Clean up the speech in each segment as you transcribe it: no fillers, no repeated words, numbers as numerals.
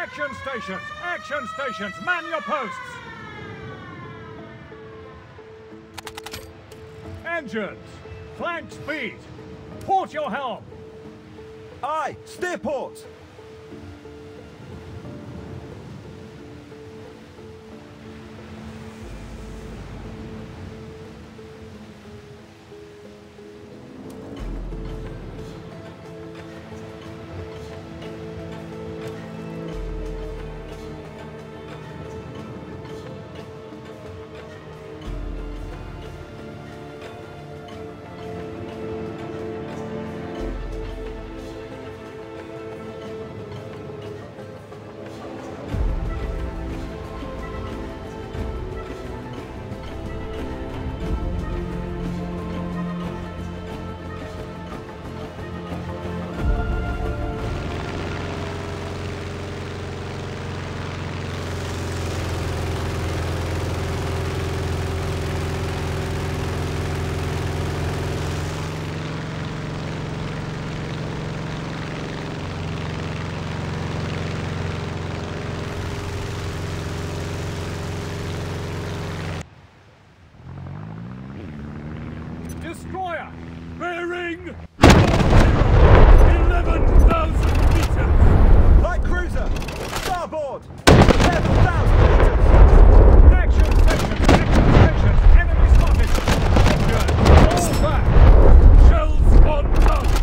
Action stations! Man your posts! Engines! Flank speed! Port your helm! Aye! Steer port! Destroyer! Bearing 11,000 meters! Light cruiser! Starboard! 11,000 meters! Action stations! Enemy spotted! Engine! All back! Shells on target!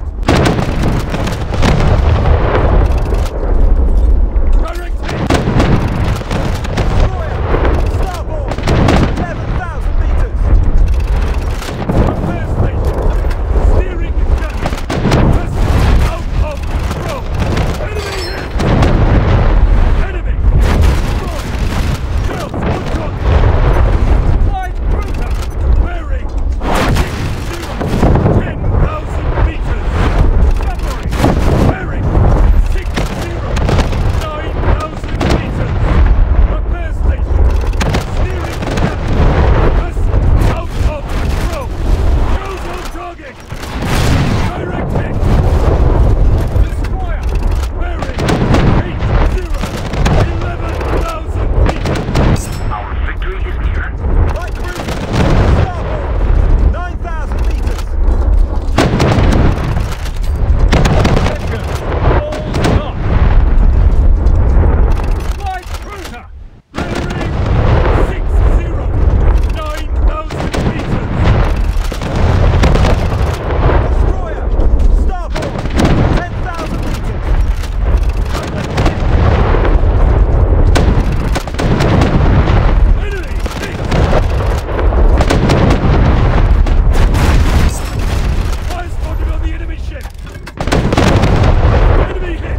Directing! Destroyer! Starboard! 11,000 meters! Repair station! Steering damage! Vessel out of control! Enemy hit! Enemy! Destroyed! Shells on target! Light cruiser! Bearing 10,000 meters! Submarine! Bearing 9,000 meters! Repair station! Steering damage! Vessel out of control! Shells on target! Directing! Destroyer! Bearing 11,000 meters! Our victory is near. Light cruiser! Starboard! 9,000 meters! Engine! All stop! Light cruiser! Bearing 9,000 meters! Destroyer! Starboard! 10,000 meters! Enemy hit! Fire spotted on the enemy ship! Enemy hit!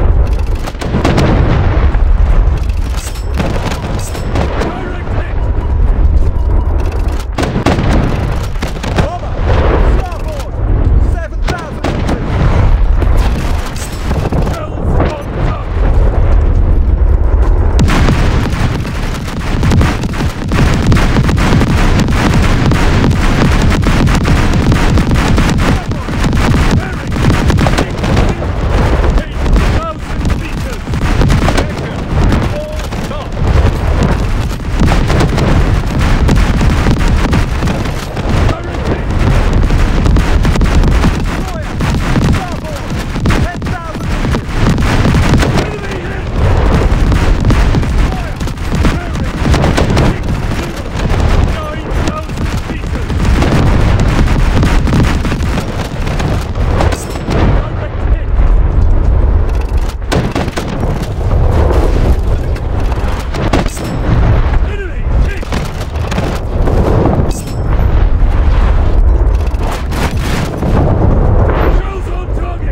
Direct hit! Bomber! Starboard! 7,000 meters! Shells on target! Bearing 8,000 meters! Engine! All stop! Directing! Destroyer! Starboard! 10,000 meters! Enemy hit! Destroyer! Bearing 9,000 meters! Direct hit! Enemy hit! Shells on target!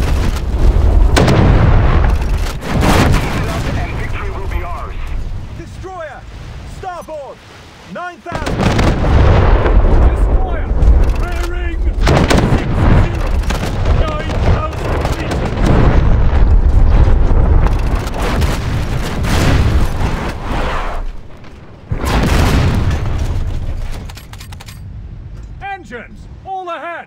Keep it up and victory will be ours. Destroyer! Starboard! 9,000 Destroyer! Bearing 9,000 meters! Engines! All ahead!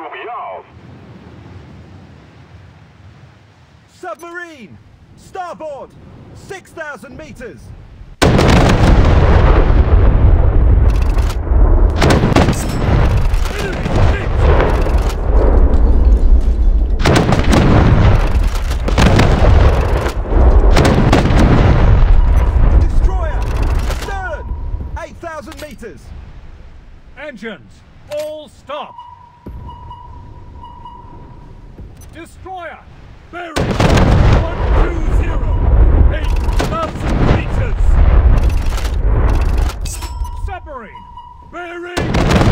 will be ours. Submarine! Starboard! 6,000 meters! Destroyer! Stern! 8,000 meters! Engines, all stop! Destroyer, bearing 120, 8,000 meters! Submarine, bearing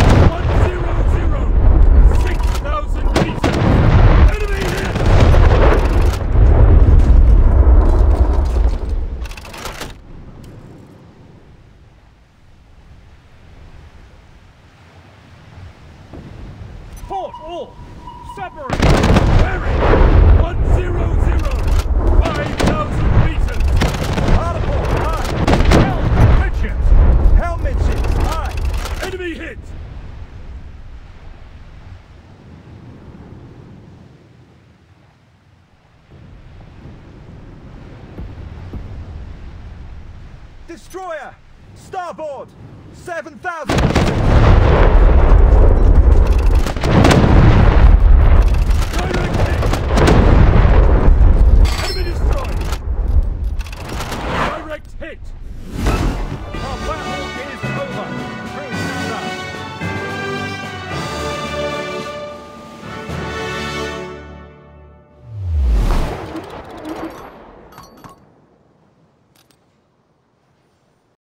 100, 6,000 meters! Enemy hit! Port all! Submarine! Bearing 100, 5,000 meters! Hardport, aye! Helm midship! Helm midships, aye! Enemy hit! Destroyer! Starboard! 7,000 meters!